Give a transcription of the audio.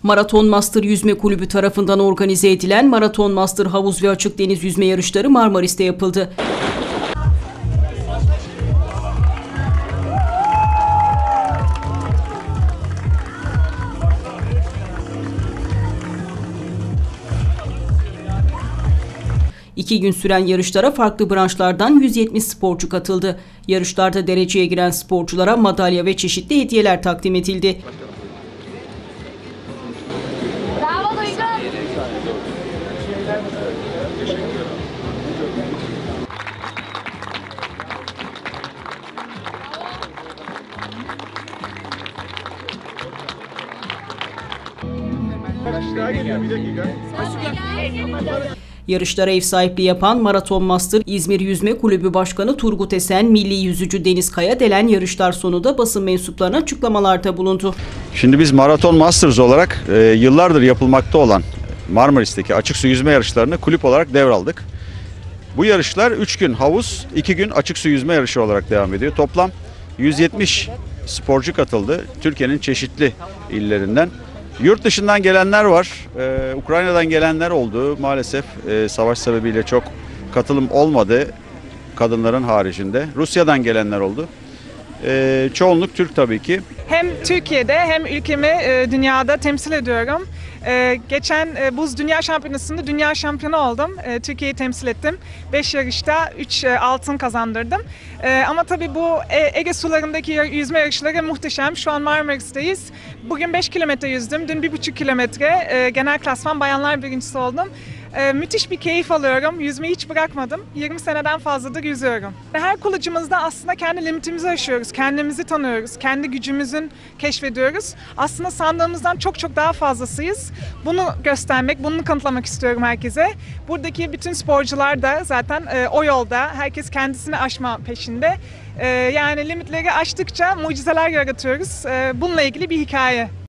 Maraton Master Yüzme Kulübü tarafından organize edilen Maraton Master Havuz ve Açık Deniz Yüzme yarışları Marmaris'te yapıldı. İki gün süren yarışlara farklı branşlardan 170 sporcu katıldı. Yarışlarda dereceye giren sporculara madalya ve çeşitli hediyeler takdim edildi. Bravo Duygu. Yarışlara ev sahipliği yapan Maraton Master İzmir Yüzme Kulübü Başkanı Turgut Esen, milli yüzücü Deniz Kayadelen yarışlar sonunda basın mensuplarına açıklamalarda bulundu. Şimdi biz Maraton Masters olarak yıllardır yapılmakta olan Marmaris'teki açık su yüzme yarışlarını kulüp olarak devraldık. Bu yarışlar 3 gün havuz, 2 gün açık su yüzme yarışı olarak devam ediyor. Toplam 170 sporcu katıldı Türkiye'nin çeşitli illerinden. Yurt dışından gelenler var, Ukrayna'dan gelenler oldu. Maalesef savaş sebebiyle çok katılım olmadı kadınların haricinde. Rusya'dan gelenler oldu. Çoğunluk Türk tabii ki. Hem Türkiye'de hem ülkemi dünyada temsil ediyorum. Geçen Buz Dünya Şampiyonası'nda dünya şampiyonu oldum. Türkiye'yi temsil ettim. 5 yarışta 3 altın kazandırdım. Ama tabii bu Ege sularındaki yüzme yarışları muhteşem. Şu an Marmaris'teyiz. Bugün 5 kilometre yüzdüm. Dün 1,5 kilometre genel klasman bayanlar birincisi oldum. Müthiş bir keyif alıyorum. Yüzmeyi hiç bırakmadım. 20 seneden fazladır yüzüyorum. Her kulacımızda aslında kendi limitimizi aşıyoruz. Kendimizi tanıyoruz. Kendi gücümüzün keşfediyoruz. Aslında sandığımızdan çok daha fazlasıyız. Bunu göstermek, bunu kanıtlamak istiyorum herkese. Buradaki bütün sporcular da zaten o yolda. Herkes kendisini aşma peşinde. Yani limitleri aştıkça mucizeler yaratıyoruz. Bununla ilgili bir hikaye.